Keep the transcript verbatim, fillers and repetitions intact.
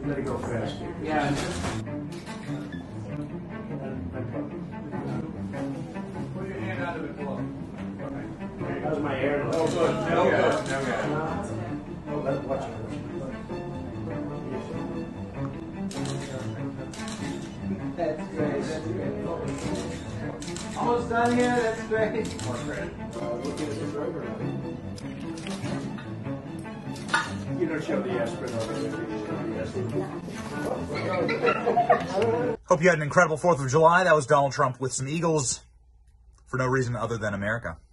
Let it go fast. Yeah. It's just... Put your hand out of it below. That was my air. Oh, good. Now good. Now good. Oh, let- watch it. That's great. That's great. Almost done here. That's great. More credit. You don't show the aspirin over there. You just show the aspirin. Hope you had an incredible fourth of July. That was Donald Trump with some Eagles for no reason other than America.